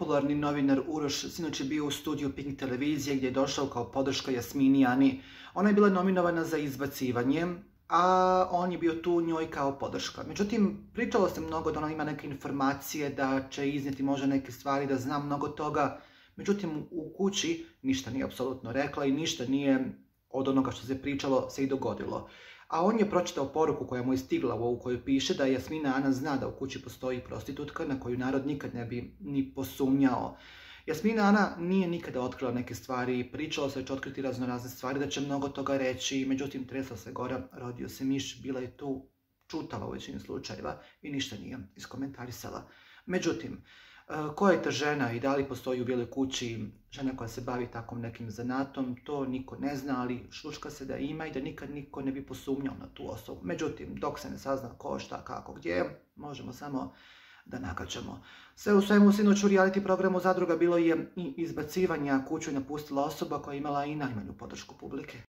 popularni novinar Uroš sinoć je bio u studiju Pink televizije gdje je došao kao podrška Jasmini Ani. Ona je bila nominovana za izbacivanje, a on je bio tu njoj kao podrška. Međutim, pričalo se mnogo da ona ima neke informacije, da će iznijeti možda neke stvari, da zna mnogo toga. Međutim, u kući ništa nije apsolutno rekla i ništa nije od onoga što se pričalo se i dogodilo. A on je pročitao poruku koja mu je stigla u kojoj piše da Jasmina Ana zna da u kući postoji prostitutka na koju narod nikad ne bi ni posumnjao. Jasmina Ana nije nikada otkrila neke stvari, pričalo se da će otkriti razne stvari, da će mnogo toga reći, međutim tresla se gora, rodio se miš, bila je tu, čutala u većini slučajeva i ništa nije iskomentarisala. Međutim, koja je ta žena i da li postoji u Bijeloj kući žena koja se bavi takvom nekim zanatom, to niko ne zna, ali šuška se da ima i da nikad niko ne bi posumnjao na tu osobu. Međutim, dok se ne sazna ko, šta, kako, gdje, možemo samo da nagađamo. Sve u svemu, sinoć u reality programu Zadruga bilo je i izbacivanja, kuću je napustila osoba koja je imala i najmanju podršku publike.